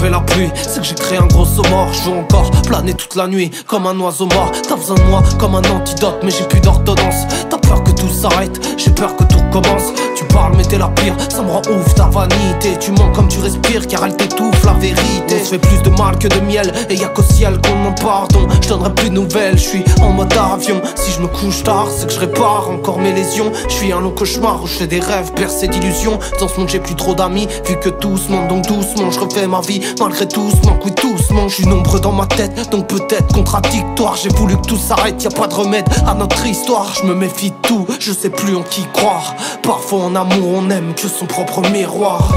fais la pluie, c'est que j'ai créé un gros saut mort. Je veux encore planer toute la nuit comme un oiseau mort. T'as besoin de moi comme un antidote, mais j'ai plus d'ordonnance. T'as peur que tout s'arrête, j'ai peur que tout recommence. Tu parles mais t'es la pire, ça me rend ouf ta vanité. Tu mens comme tu respires car elle t'étouffe la vérité. On se fait plus de mal que de miel et y'a qu'au ciel qu'on demande pardon. Je donnerai plus de nouvelles, je suis en mode avion. Si je me couche tard, c'est que je répare encore mes lésions. Je suis un long cauchemar où je fais des rêves percés d'illusions. Dans ce monde j'ai plus trop d'amis, vu que tous mentent, donc doucement je refais ma vie malgré tout ce manque, oui doucement. Je suis nombreux dans ma tête, donc peut-être contradictoire. J'ai voulu que tout s'arrête, y'a pas de remède à notre histoire. Je me méfie de tout, je sais plus en qui croire. Parfois en amour on aime que son propre miroir.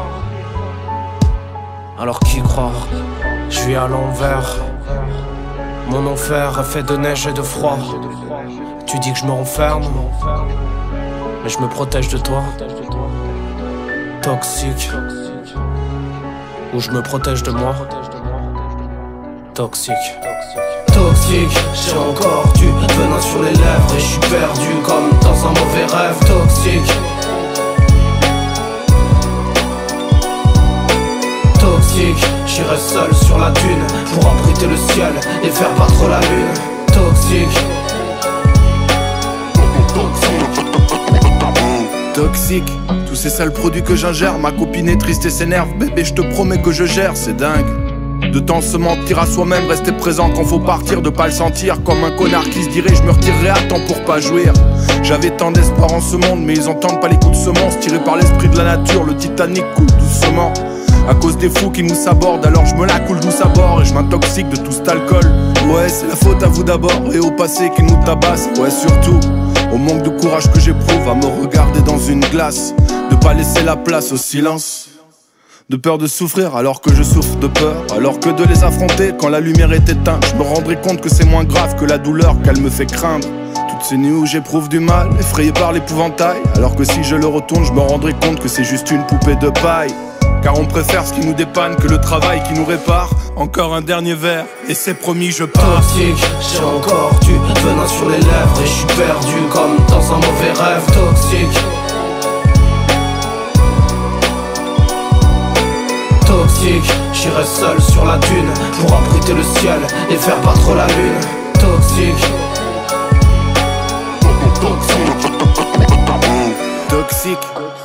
Alors qui croire? Je vis à l'envers. Mon enfer est fait de neige et de froid. Tu dis que je me renferme, mais je me protège de toi. Toxique. Ou je me protège de moi. Toxique. Toxique, j'ai encore du venin sur les lèvres et je suis perdu comme dans un mauvais rêve. Toxique. Toxique, j'irai seul sur la dune pour abriter le ciel et faire battre la lune. Toxique. Toxique, tous ces sales produits que j'ingère. Ma copine est triste et s'énerve. Bébé, je te promets que je gère, c'est dingue. De temps se mentir à soi-même, rester présent quand faut partir, de pas le sentir comme un connard qui se dirait je me retirerai à temps pour pas jouir. J'avais tant d'espoir en ce monde, mais ils entendent pas les coups de semonce. Tiré par l'esprit de la nature, le Titanic coule doucement. À cause des fous qui nous sabordent, alors je me la coule douce à bord et je m'intoxique de tout cet alcool. Ouais, c'est la faute à vous d'abord et au passé qui nous tabasse. Ouais, surtout au manque de courage que j'éprouve à me regarder dans une glace, de pas laisser la place au silence, de peur de souffrir alors que je souffre de peur, alors que de les affronter quand la lumière est éteinte. Je me rendrai compte que c'est moins grave que la douleur qu'elle me fait craindre. Toutes ces nuits où j'éprouve du mal, effrayé par l'épouvantail, alors que si je le retourne, je me rendrai compte que c'est juste une poupée de paille. Car on préfère ce qui nous dépanne que le travail qui nous répare. Encore un dernier verre et c'est promis, je pars. Toxique, j'ai encore du venin sur les lèvres et je suis perdu comme dans un mauvais rêve. Toxique. Toxique, j'irai seul sur la dune pour abriter le ciel et faire battre la lune. Toxique. Toxique.